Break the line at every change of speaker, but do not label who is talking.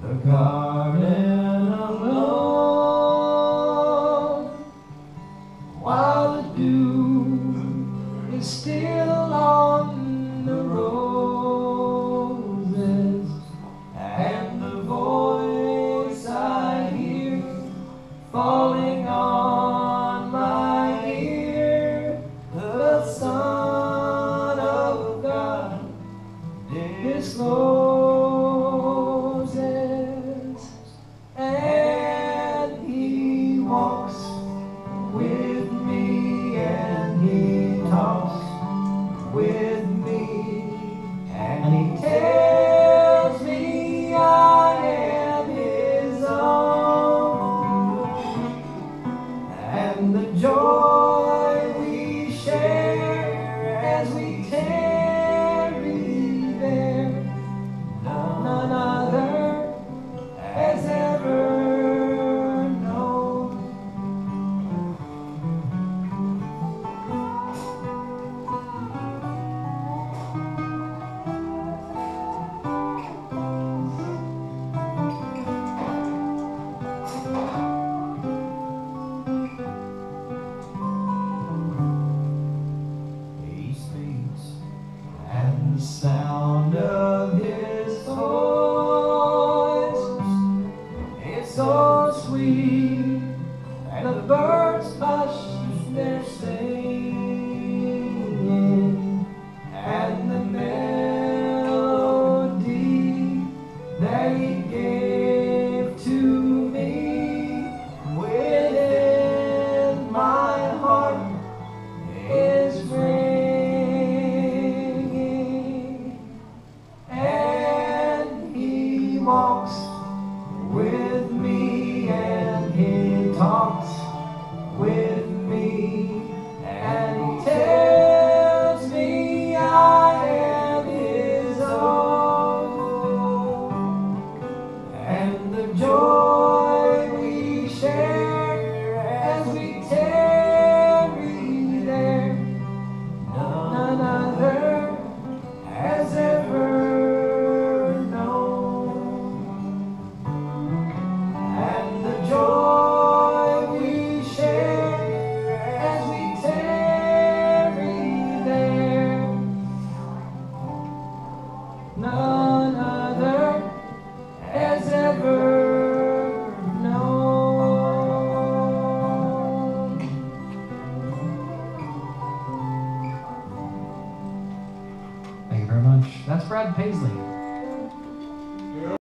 the garden alone, while the dew is still on the roses, and the voice I hear falling on my ear, the Son of God discloses, and he walks with me, and he talks with me, and he tells me I am his own, and the joy we share as we tarry there, none other has ever known. He speaks, and the sound of his voice is so sweet, and the birds hush their singing, and the melody that he gave to me within my heart is ringing, and he walks with me, and he talks with me, and he tells me I am his own, and the joy we share as we tarry there, none other has ever known, and the joy we share as we tarry there, none other has ever known.
Thank you very much. That's Brad Paisley.